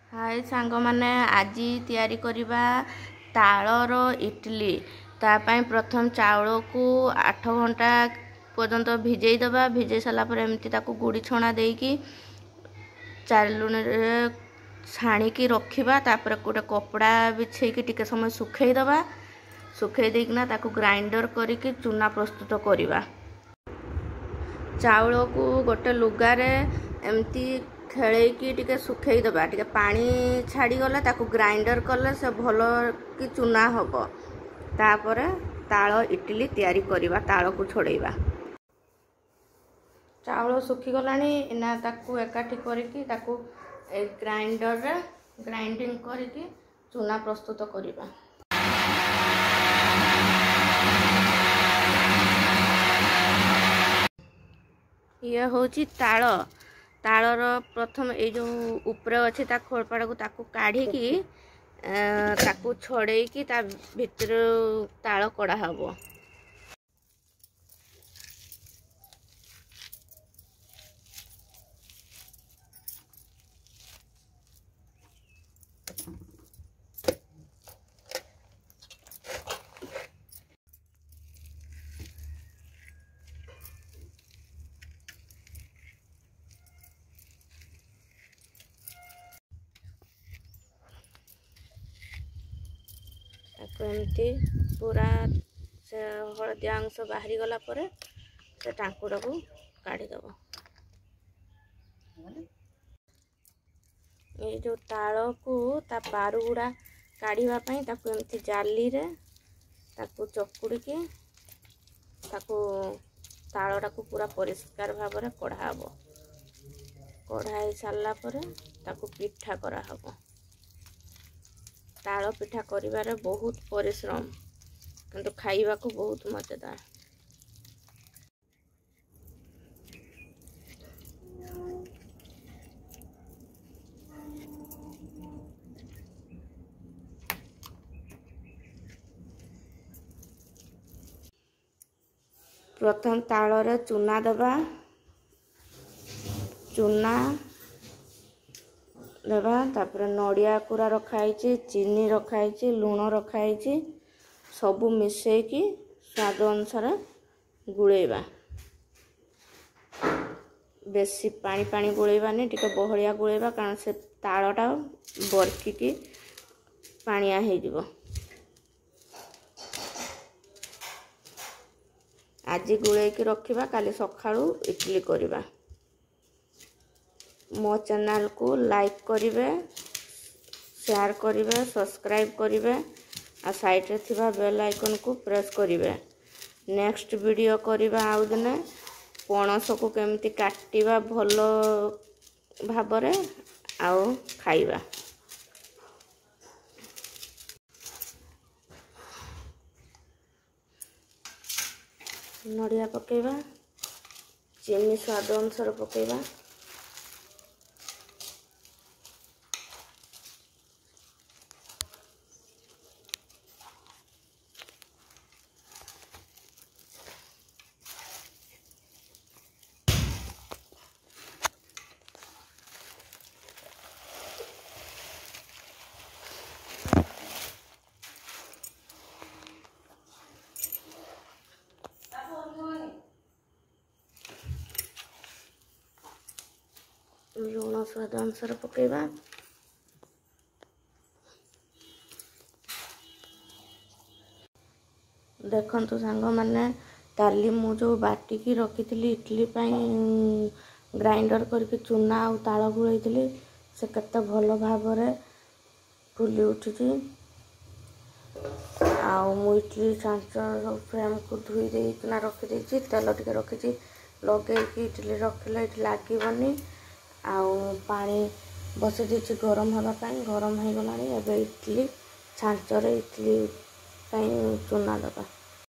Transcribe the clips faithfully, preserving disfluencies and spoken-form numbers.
हाय सांग माने आज तैयारी करिबा तालर इडली। तापाई प्रथम चाउल को आठ घंटा पर्यंत भिजई दबा। भिजई सारा पर एमती ताकू गुड़ी छणा देकी चालुन छाणिकी रखिबा। तापर गोटे कपड़ा बिछेकी टिके समय सुखई दबा। सुखई देकिना ताकू ग्राइंडर करिकी चूना प्रस्तुत करिबा। चाउल को गोटे लुगारे एमती खेलैकी टिके सुखई दबा। टिके पानी छाड़ी गला ताकू ग्राइंडर कले से भलो कि चूना हबो। तापरे ताल इडली तैयारी करिबा। ताल को छोड़ेबा। चाउल सुखी गलानी ना ताकू एकाठी करिकी ताकू ग्राइंडर रे ग्राइंडिंग करिकी चूना प्रस्तुत करिबा। ये होची ताल। तालर प्रथम ये जो ऊपर अच्छे ता खोलपाड़ को ताकू काढ़ी की ताकू छड़े की ता भीतर ताल कड़ा हबो। एमती पूरा से हलदिया अंश बाहरी गला परे से टांकुड़ा को काढ़ी दबो। ये जो ताल को ता पारु गुड़ा काढ़ीबा पई ताकू एमती जाली रे ताकू चकुड़ी के ताकू तालटा को पूरा परिष्कार भाव रे कढ़ा हबो। कढ़ा ही सारला परे ताकू पिठा करा हबो। ताल पिठा करिबारे बहुत परिश्रम किंतु खाइबा को बहुत मजेदार। प्रथम ताल रे चूना दबा। चूना देवा तापर नड़िया कुरा रखाई, चीनी रखाई, लुण रखाई, सबू मिसेकी स्वाद अनुसार गुड़ेबा। बेसी पानी पानी गुड़ेबानी टिके बहलिया गुड़ेबा कारण से तालटा बरकिकी पानिया हो जिवो। आज गुड़ेकी रखिबा काली सखाळू इडली करिबा। मो चैनल को लाइक करिवे, शेयर करिवे, सब्सक्राइब करिवे आ साइड रे थिबा बेल आइकन को प्रेस करिवे। नेक्स्ट वीडियो करिबा आउ दिने पणस को केमती काटिबा भलो भाबरे आउ खाइबा। नड़िया पकेबा, चीनी स्वाद अनुसार पकेबा। लुण स्वाद अनुसार पकेबा। देखंतु सांग माने ताली मु जो बाटी की रखी थी इडली पाई ग्राइंडर करके चूना आ ताल गुलैली से केते भलो भाव रे फुली उठी। आउ मु इडली चांचर फ्रेम को धोई देना रखी देछि। तेल टिके रखी लगे कि इडली रखले इडली लागबनी। आउ पानी बसे देछि गरम हवा पाई। गरम हो गलानी एबे इडली छांचर इडली पाई चूना दबा।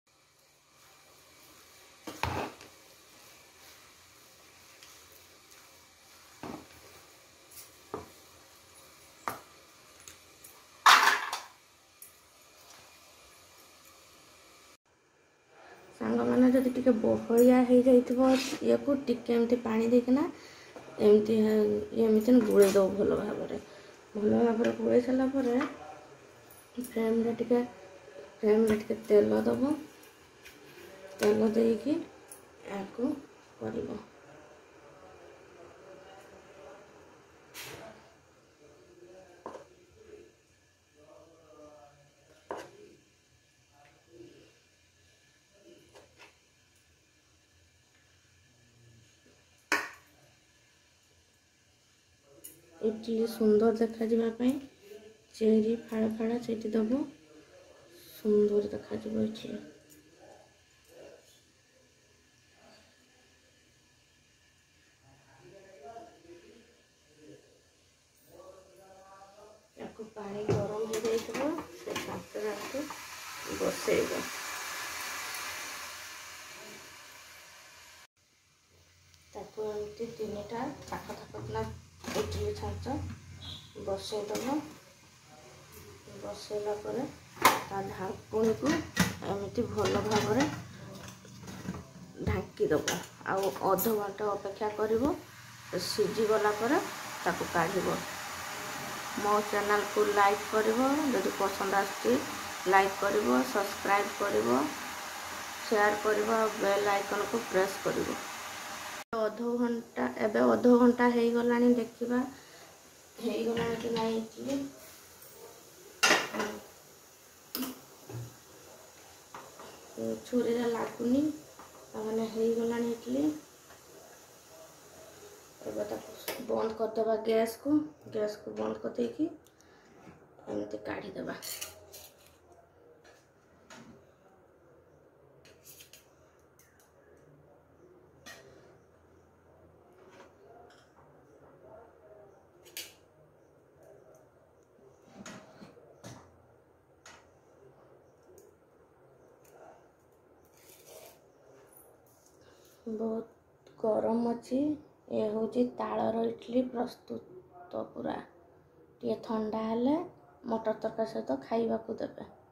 सांग माने जदि टिके बहलिया हो जाइथिबो ये को टिके एमती पानी देकिना एमती एमती गुड़े दो भल भाव। ଭଲ ଭାବରେ ଗୋଳେଇ ସାରିଲା ପରେ ଫ୍ରେମ୍ରେ ଟିକେ ଫ୍ରେମ୍ରେ ଟିକେ ତେଲ ଦେବ। ତେଲ ଦେଇକି ୟାକୁ କରିବ। ଇଟିଲି ସୁନ୍ଦର ଦେଖାଯିବା ପାଇଁ ଚେରି ଫାଳ ଫାଳ ସେଇଠି ଦେବ, ସୁନ୍ଦର ଦେଖାଯିବ ଇଟିଲି। ୟାକୁ ପାଣି ଗରମ ହେଇଯାଇଥିବ, ସେ ପାତ୍ରକୁ ବସେଇବ। ତାକୁ ଏମିତି ତିନିଟା ଥାକ ଥାକ କିନା ଇଟିଲି ଛାଞ୍ଚ ବସେଇଦେବ। ବସେଇଲା ପରେ ତା ଢାଙ୍କୁଣିକୁ ଏମିତି ଭଲ ଭାବରେ ଢାଙ୍କିଦେବ। ଆଉ ଅଧଘଣ୍ଟା ଅପେକ୍ଷା କରିବ। ସିଝିଗଲା ପରେ ତାକୁ କାଢ଼ିବ। ମୋ ଚ୍ୟାନେଲକୁ ଲାଇକ୍ କରିବ, ଯଦି ପସନ୍ଦ ଆସୁଛି ଲାଇକ୍ କରିବ, ସବସ୍କ୍ରାଇବ୍ କରିବ, ସେୟାର କରିବ ଆଉ ବେଲ୍ ଆଇକନ୍କୁ ପ୍ରେସ୍ କରିବ। ଅଧଘଣ୍ଟା ଏବେ ଅଧଘଣ୍ଟା ହେଇଗଲାଣି, ଦେଖିବା ହେଇଗଲାଣି କି ନାହିଁ ଇଟିଲି। ଛୁରୀରେ ଲାଗୁନି, ତାମାନେ ହେଇଗଲାଣି ଇଟିଲି। ଏବେ ତାକୁ ବନ୍ଦ କରିଦେବା ଗ୍ୟାସ୍କୁ। ଗ୍ୟାସ୍କୁ ବନ୍ଦ କରିଦେଇକି ଏମିତି କାଢ଼ିଦେବା। ବହୁତ ଗରମ ଅଛି। ଏ ହେଉଛି ତାଳର ଇଟିଲି ପ୍ରସ୍ତୁତ ପୁରା। ଟିକେ ଥଣ୍ଡା ହେଲେ ମଟର ତରକାରୀ ସହିତ ଖାଇବାକୁ ଦେବେ।